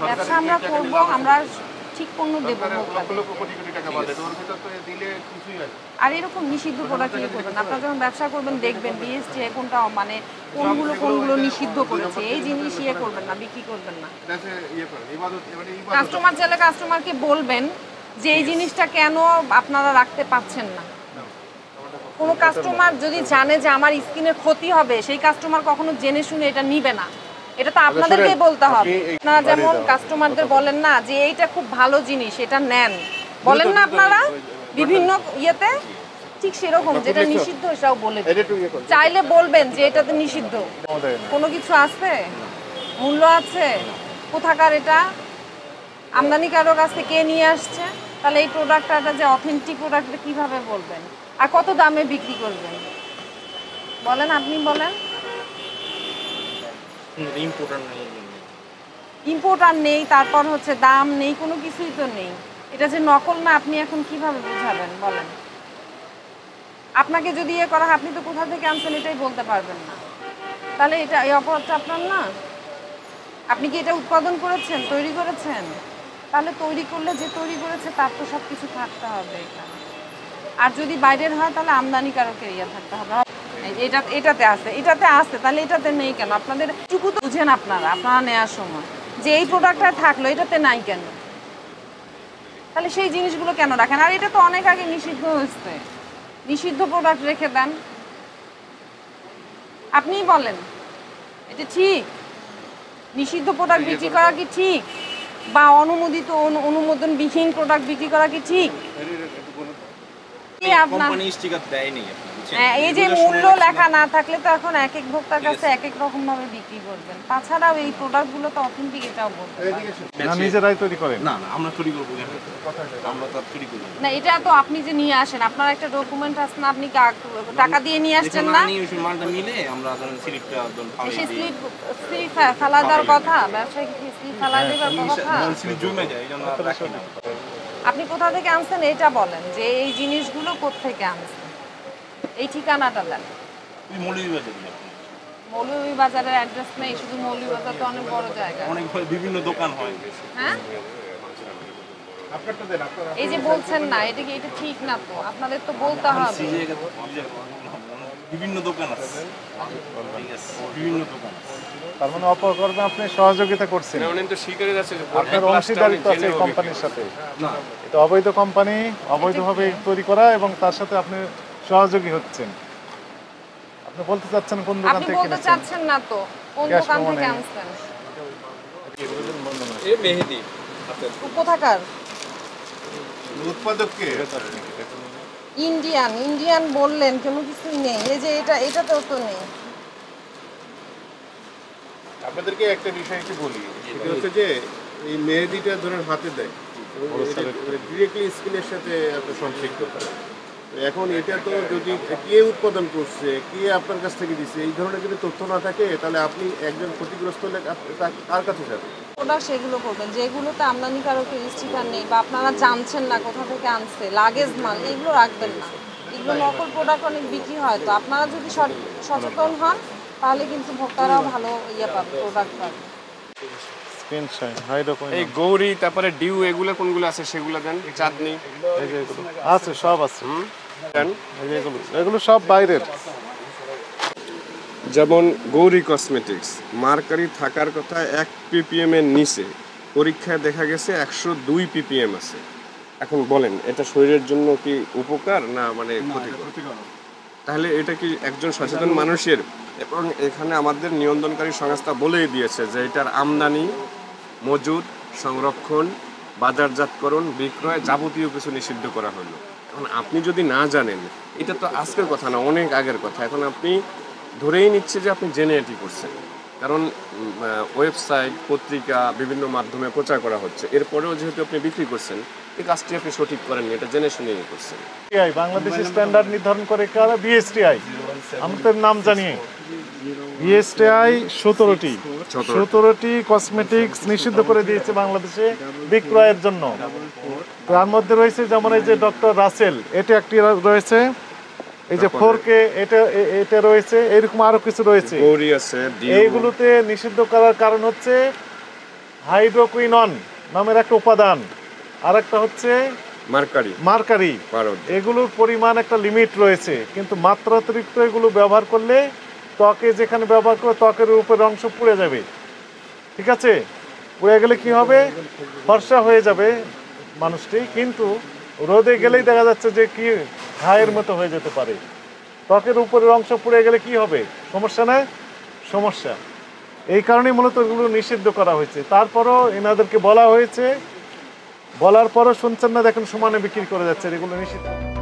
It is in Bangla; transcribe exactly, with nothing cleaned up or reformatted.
ব্যবসা আমরা করবো, আমরা ঠিক পণ্য দেবো। আর এরকম নিষিদ্ধ প্রোডাক্ট ইয়ে করবেন, আপনারা যখন ব্যবসা করবেন দেখবেন বিএসটিআই কোনটা মানে কোনগুলো কোনগুলো নিষিদ্ধ করেছে, এই জিনিস ইয়ে করবেন না, বিক্রি করবেন না। কাস্টমার চাইলে কাস্টমারকে বলবেন যে এই জিনিসটা কেন আপনারা রাখতে পারছেন না। কোনো কাস্টমার যদি জানে যে আমার স্কিনের ক্ষতি হবে, সেই কাস্টমার কখনো জেনে শুনে এটা নিবে না, এটা তো আপনাদেরকেই বলতে হবে। আপনারা যেমন কাস্টমারদের বলেন না যে এইটা খুব ভালো জিনিস, এটা নেন, বলেন না আপনারা বিভিন্ন ইয়েতে, ঠিক সেরকম যেটা নিষিদ্ধ সেটাও বলে চাইলে বলবেন যে এটাতে নিষিদ্ধ। কোনো কিছু আছে, মূল্য আছে, কোথাকার এটা, আমদানিকারক কাছ থেকে কে নিয়ে আসছে, তাহলে এই প্রোডাক্টটা যে অথেন্টিক প্রোডাক্ট কিভাবে বলবেন, আর কত দামে বিক্রি করবেন বলেন, আপনি বলেন। ইম্পোর্টার নেই, তারপর হচ্ছে দাম নেই, কোনো কিছুই তো নেই, এটা যে নকল না আপনি এখন কিভাবে বুঝাবেন বলেন। আপনাকে যদি ইয়ে করা হয়, আপনি তো কোথা থেকে আনছেন এটাই বলতে পারবেন না, তাহলে এটা এই অপরাধটা আপনার না। আপনি কি এটা উৎপাদন করেছেন, তৈরি করেছেন, তাহলে তৈরি করলে যে তৈরি করেছে তার তো সব কিছু থাকতে হবে এখানে। আর যদি বাইরের হয় তাহলে আমদানিকারকের ইয়ে থাকতে হবে। এটা এটাতে আছে, এটাতে আছে, তাহলে এটাতে নেই কেন? আপনাদের টুকু তো বুঝেন আপনারা, আপনারা নেওয়ার সময় যে এই প্রোডাক্টটা থাকলো এটাতে নাই কেন, তাহলে সেই জিনিসগুলো কেন রাখেন? আর এটা তো অনেক আগে নিষিদ্ধ হয়েছে, নিষিদ্ধ প্রোডাক্ট রেখে দেন। আপনিই বলেন এটা ঠিক? নিষিদ্ধ প্রোডাক্ট বিক্রি করা কি ঠিক, বা অনুমোদিত অনুমোদনবিহীন প্রোডাক্ট বিক্রি করা কি ঠিক? এই যে মূল্য লেখা না থাকলে তো এখন এক এক ভোক্তার কাছে এক এক রকম ভাবে বিক্রি করবেন। তাছাড়াও এই প্রোডাক্টগুলো তো অথেন্টিক, এটাও বলতে পারেন। নিজেরাই তৈরি করেন? না না, আমরা তৈরি করব, আমরা তো তৈরি করি না। এটা তো আপনি যে নিয়ে আসেন, আপনার একটা ডকুমেন্ট আছে না, আপনি টাকা দিয়ে নিয়ে আসছেন না, মালটা নিলে আমরা ধরেন স্লিপটা একদম ফালাই দিই। স্লিপ স্লিপ ফেলা দেওয়ার কথা, ব্যবসায়ী কি স্লিপ ফেলা দেওয়ার কথা? স্লিপ জমে যায়, এইজন্য আমরা রাখি না। আপনি কোথা থেকে আনছেন এটা বলেন, যে এই জিনিসগুলো কোথা থেকে আনছেন, এই ঠিকানাটা দেন। মৌলভীবাজারের অ্যাড্রেস নেই, শুধু মৌলভীবাজার তো অনেক বড় জায়গা, অনেক বিভিন্ন দোকান হয়। হ্যাঁ, এই যে বলছেন না, এটা কি এটা ঠিক না তো, আপনাদের তো বলতে হবে। বিভিন্ন দোকান আছে, বিভিন্ন দোকান। তার মানে অপকর্মে আপনি সহযোগিতা করছেন, আপনার অংশীদারিত্ব আছে এই কোম্পানির সাথে। এটা অবৈধ কোম্পানি, অবৈধভাবে তৈরি করা, এবং তার সাথে আপনি সহযোগী হচ্ছেন। আপনি বলতে চাচ্ছেন কোন দোকান থেকে কিনেছেন? আপনি বলতে চাচ্ছেন না তো কোন দোকান থেকে আনছেন? এই মেহেদি কোথাকার উৎপাদক কে? ইন্ডিয়ান। ইন্ডিয়ান বললেন, কোনো কিছুই নেই। এই যে এটা, এটাতেও তো নেই। আপনাদেরকে একটা বিষয় একটু বলি, সেটা হচ্ছে যে এই মেহেদিটা ধরেন হাতে দেয় ডিরেক্টলি স্কিনের সাথে আপনার সম্পৃক্ত করে। এখন এটা তো যদি কে উৎপাদন করছে, কে আপনার কাছ থেকে দিচ্ছে, এই ধরনের যদি তথ্য না থাকে, তাহলে আপনি একজন ক্ষতিগ্রস্ত হলে কার কাছে যাবেন? ওটা সেগুলো করবেন যেগুলোতে আমদানিকারকের স্টিকার নেই, বা আপনারা জানছেন না কোথা থেকে আনছে, লাগেজ মাল, এগুলো রাখবেন না। এগুলো নকল প্রোডাক্ট অনেক বিক্রি হয়, তো আপনারা যদি সচেতন হন তাহলে কিন্তু ভোক্তারাও ভালো ইয়ে পাবে, প্রোডাক্ট পাবে। এই গৌরী, তারপরে ডিউ, এগুলো কোনগুলো আছে সেগুলো দেন। চাঁদনি আছে, সব আছে, এগুলো সব বাইরের। যেমন গৌরী কসমেটিক্স, মার্কারি থাকার কথা এক পিপিএম এর নিচে, পরীক্ষায় দেখা গেছে একশো দুই পিপিএম আছে। এখন বলেন এটা শরীরের জন্য কি উপকার না মানে ক্ষতিকর? তাহলে এটা কি একজন সচেতন মানুষের, এবং এখানে আমাদের নিয়ন্ত্রণকারী সংস্থা বলেই দিয়েছে যে এটার আমদানি, মজুদ, সংরক্ষণ, বাজারজাতকরণ, বিক্রয় যাবতীয় কিছু নিষিদ্ধ করা হলো। এখন আপনি যদি না জানেন, এটা তো আজকের কথা না, অনেক আগের কথা। এখন আপনি ধরেই নিচ্ছে যে আপনি জেনে এটি করছেন, কারণ ওয়েবসাইট, পত্রিকা, বিভিন্ন মাধ্যমে প্রচার করা হচ্ছে। এরপরেও যেহেতু আপনি বিক্রি করছেন, এই কাজটি আপনি সঠিক করেননি, এটা জেনে শুনেই করছেন। বাংলাদেশের স্ট্যান্ডার্ড নির্ধারণ করে কারা? বিএসটিআই। আমাদের নাম জানিয়ে বিএসটিআই সতেরোটি সতেরোটি কসমেটিক্স নিষিদ্ধ করে দিয়েছে বাংলাদেশে বিক্রয়ের জন্য। তার মধ্যে রয়েছে যেমন এই যে ডক্টর রাসেল, এটা একটি রয়েছে, এই যে ফোর কে, এটা এটা রয়েছে, এরকম আরো কিছু রয়েছে। এইগুলোতে নিষিদ্ধ করার কারণ হচ্ছে হাইড্রোকুইনন নামের একটা উপাদান, আর একটা হচ্ছে মার্কারি মার্কারি। পারদ এগুলোর পরিমাণ একটা লিমিট রয়েছে, কিন্তু মাত্রাতিরিক্ত এগুলো ব্যবহার করলে ত্বকে যেখানে ব্যবহার করে ত্বকের উপরের অংশ পুড়ে যাবে। ঠিক আছে, পুড়ে গেলে কি হবে, ফর্সা হয়ে যাবে মানুষটি, কিন্তু রোদে গেলেই দেখা যাচ্ছে যে কি ঘায়ের মতো হয়ে যেতে পারে। ত্বকের উপরের অংশ পুড়ে গেলে কি হবে, সমস্যা না? সমস্যা। এই কারণেই মূলত এগুলো নিষিদ্ধ করা হয়েছে। তারপরও এনাদেরকে বলা হয়েছে, বলার পরও শুনছেন না, দেখেন সমানে বিক্রি করে যাচ্ছে, এগুলো নিষিদ্ধ।